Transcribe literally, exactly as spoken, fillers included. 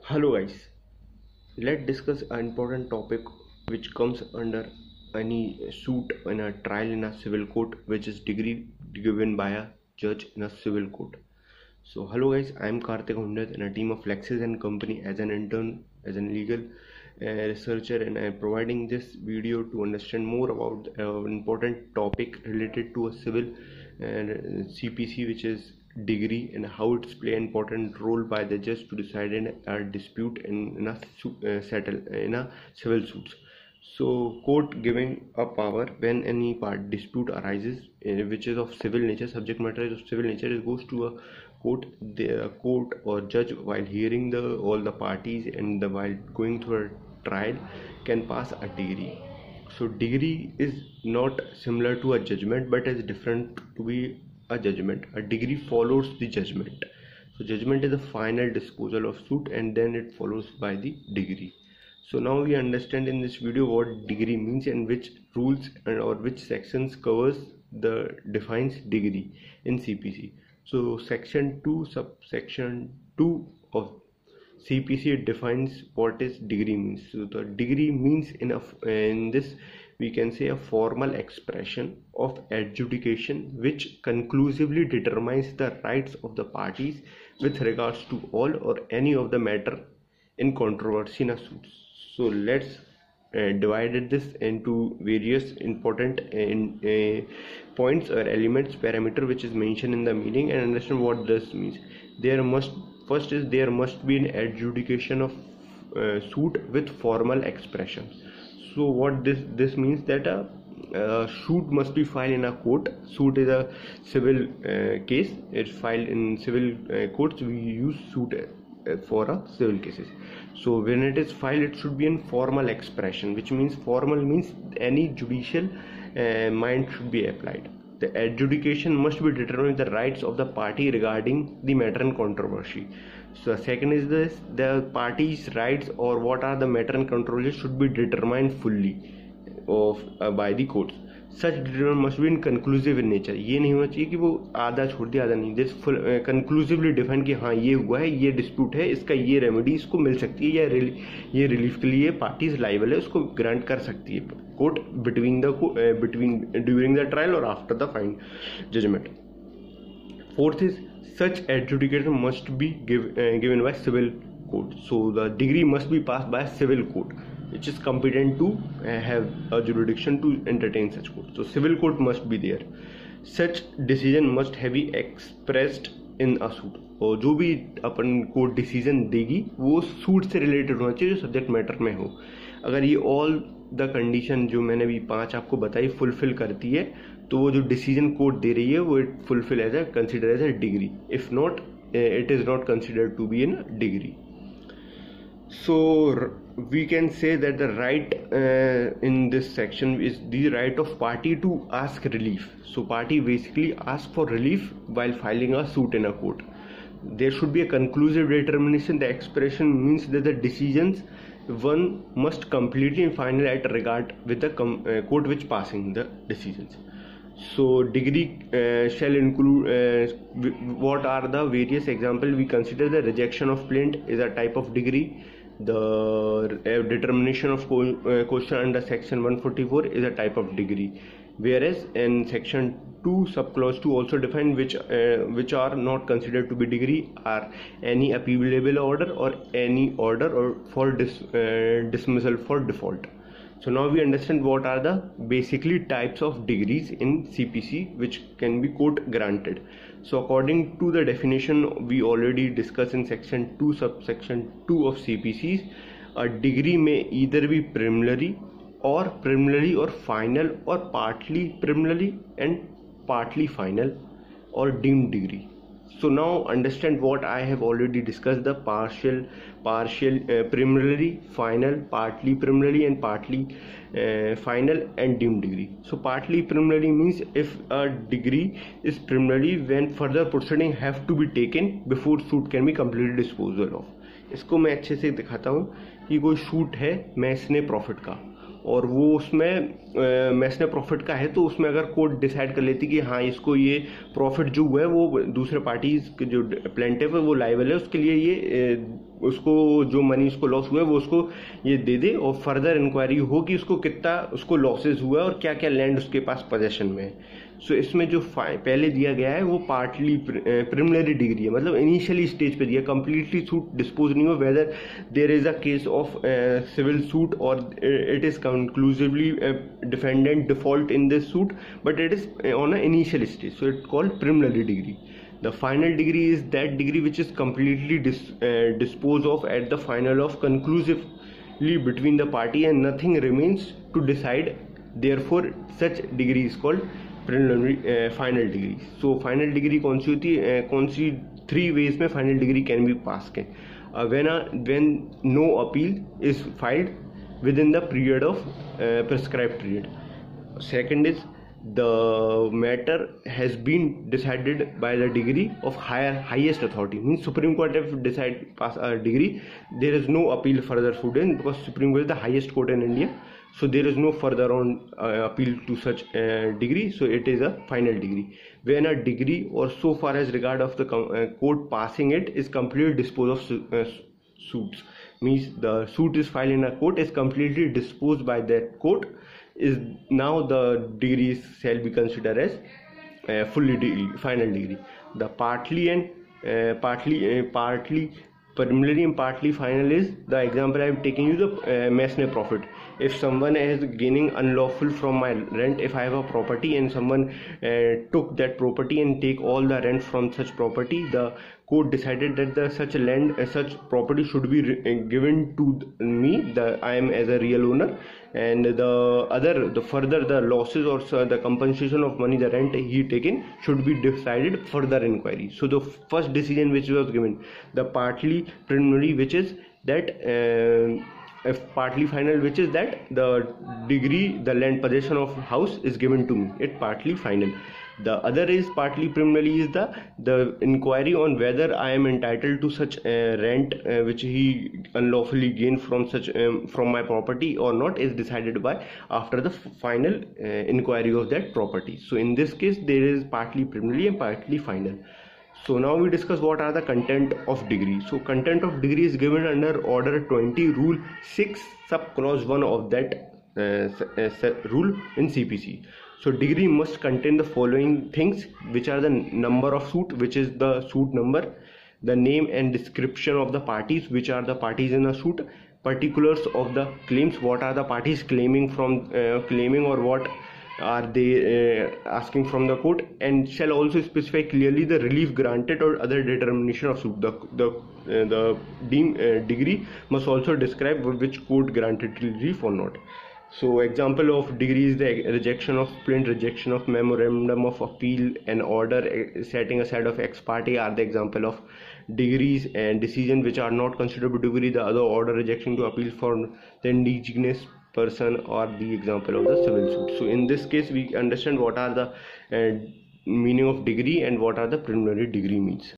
Hello guys, let's discuss an important topic which comes under any suit in a trial in a civil court, which is degree given by a judge in a civil court. So hello guys, I am Karthik Hundat in a team of Lexis and Company as an intern, as an legal uh, researcher, and I am providing this video to understand more about an uh, important topic related to a civil uh, C P C, which is degree, and how it's play an important role by the judge to decide a dispute in, in a uh, settle in a civil suits. So court giving a power when any part dispute arises uh, which is of civil nature, subject matter is of civil nature, it goes to a court. The court or judge, while hearing the all the parties and the while going through a trial, can pass a degree. So degree is not similar to a judgment, but is different to be a judgment. A degree follows the judgment. So judgment is the final disposal of suit, and then it follows by the degree. So now we understand in this video what degree means and which rules and or which sections covers the defines degree in C P C. So section two subsection two of C P C defines what is degree means. So the degree means in a in this we can say a formal expression of adjudication which conclusively determines the rights of the parties with regards to all or any of the matter in controversy in a suit. So let's uh, divide this into various important in, uh, points or elements, parameter which is mentioned in the meaning, and understand what this means. There must first is there must be an adjudication of uh, suit with formal expression. So what this this means that a uh, suit must be filed in a court. Suit is a civil uh, case. It's filed in civil uh, courts. We use suit uh, for a civil cases. So when it is filed, it should be in formal expression, which means formal means any judicial uh, mind should be applied. The adjudication must be determined the rights of the party regarding the matter in controversy. So second is this, the party's rights or what are the matter and controversy should be determined fully of uh, by the courts. Such determination must be in conclusive in nature. ये नहीं होना चाहिए कि वो आधा छोड़ दिया आधा नहीं. This full uh, conclusively define कि हाँ ये हुआ है, ये dispute है, इसका ये remedy इसको मिल सकती है, या ये relief के लिए parties liable है, उसको grant कर सकती है court between the uh, between during the trial or after the final judgment. Fourth is such adjudication must be give, uh, given by civil court. So the degree must be passed by a civil court which is competent to uh, have a jurisdiction to entertain such court. So civil court must be there. Such decision must have be expressed in a suit. और जो भी अपन court decision देगी वो suit से related होना चाहिए जो subject matter में हो. अगर ये ऑल द कंडीशन जो मैंने भी पांच आपको बताई फुलफिल करती है तो वो जो डिसीजन कोर्ट दे रही है वो it fulfil as a consider as a degree. If not it is not considered to be in degree. So we can say that the right uh, in this section is the right of party to ask relief. So party basically asks for relief while filing a suit in a court. There should be a conclusive determination. The expression means that the decisions one must completely and finally at regard with the com uh, court which passing the decisions. So degree uh, shall include uh, what are the various examples. We consider the rejection of plaint is a type of degree. The uh, determination of co uh, question under section one forty-four is a type of degree, whereas in section two subclause two also define which uh, which are not considered to be degree are any appealable order or any order or for dis, uh, dismissal for default. So now we understand what are the basically types of degrees in C P C which can be court granted. So according to the definition we already discussed in section two subsection two of C P Cs, a degree may either be preliminary or preliminary or final or partly preliminary and partly final or deemed degree. So now understand what I have already discussed, the partial, partial, uh, preliminary, final, partly preliminary and partly uh, final and deemed degree. So partly preliminary means if a degree is preliminary when further proceeding have to be taken before suit can be completely disposal of. इसको मैं अच्छे से दिखाता हूँ कि कोई shoot है मैसने profit का और वो उसमें मैसने प्रॉफिट का है, तो उसमें अगर कोर्ट डिसाइड कर लेती कि हाँ इसको ये प्रॉफिट जो हुआ है वो दूसरे पार्टी जो प्लेंटिफ है वो लायबल है, उसके लिए ये उसको जो मनी उसको लॉस हुआ है वो उसको ये दे दे, और फर्दर इंक्वायरी हो कि उसको कितना उसको लॉसेज हुआ है और क्या क्या लैंड उसके पास पोजेशन में है। सो so, इसमें जो पहले दिया गया है वो पार्टली प्रिलिमिनरी डिग्री है, मतलब इनिशियली स्टेज पे दिया, कंप्लीटली सूट डिस्पोज नहीं हो whether there is a case of civil suit और it is conclusively defendant default in this suit, but it is on a initial stage, so it called preliminary degree. The final degree is that degree which is completely dis, uh, disposed of at the final of conclusively between the party and nothing remains to decide. Therefore, such degree is called preliminary uh, final degree. So, final degree कौन सी होती है, कौन सी three ways में final degree can be passed है. Uh, when a, when no appeal is filed within the period of uh, prescribed period. Second is the matter has been decided by the degree of higher highest authority, means Supreme Court have decided pass a degree, there is no appeal further forbidden because Supreme Court is the highest court in India, so there is no further on uh, appeal to such uh, degree, so it is a final degree. When a degree or so far as regard of the uh, court passing it is completely disposed of su uh, suits, means the suit is filed in a court is completely disposed by that court, is now the degrees shall be considered as uh, fully degree, final degree. The partly and uh, partly uh, partly preliminary and partly final is the example I am taking you, the uh, Mesne profit. If someone is gaining unlawful from my rent, if I have a property and someone uh, took that property and take all the rent from such property, the court decided that the such land uh, such property should be uh, given to me, the I am as a real owner, and the other the further the losses or uh, the compensation of money, the rent he taken should be decided further inquiry. So the first decision which was given, the partly preliminary, which is that uh, if partly final, which is that the degree the land possession of house is given to me, it partly final. The other is partly preliminary is the the inquiry on whether I am entitled to such uh, rent uh, which he unlawfully gained from such um, from my property or not, is decided by after the final uh, inquiry of that property. So in this case there is partly preliminary and partly final. So now we discuss what are the content of degree. So content of degree is given under order twenty rule six sub clause one of that uh, uh, rule in C P C. So degree must contain the following things, which are the number of suit, which is the suit number, the name and description of the parties, which are the parties in a suit, particulars of the claims, what are the parties claiming from uh, claiming or what are they uh, asking from the court, and shall also specify clearly the relief granted or other determination of suit. The the uh, the deem, uh, degree must also describe which court granted relief or not. So example of degree is the rejection of plaint, rejection of memorandum of appeal, and order setting aside of ex parte are the example of degrees, and decision which are not considered degree, the other order rejection to appeal for the indigenous person, or the example of the civil suit. So in this case we understand what are the uh, meaning of degree and what are the preliminary degree means.